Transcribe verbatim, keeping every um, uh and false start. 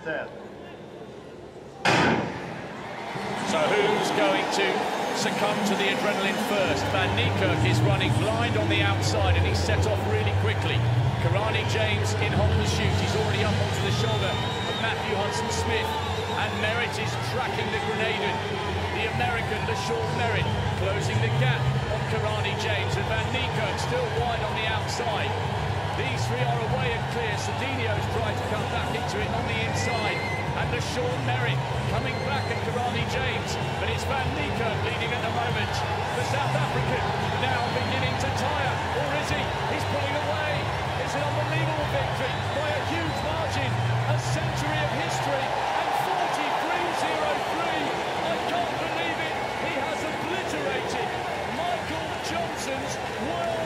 ten. So who's going to succumb to the adrenaline first? Van Niekerk is running blind on the outside and he's set off really quickly. Kirani James in hot pursuit. He's already up onto the shoulder of Matthew Hudson-Smith. And Merritt is tracking the Grenadian. The American, LaShawn Merritt, closing the gap on Kirani James. And Van Niekerk still wide on the outside. These three are away and clear. Cedinho's tried to come back into it on the inside. And LaShawn Merritt coming back at Kirani James. But it's Van Niekerk leading at the moment. The South African now beginning to tire. Or is he? He's pulling away. It's an unbelievable victory by a huge margin. A century of history. And forty-three oh three. I can't believe it. He has obliterated Michael Johnson's world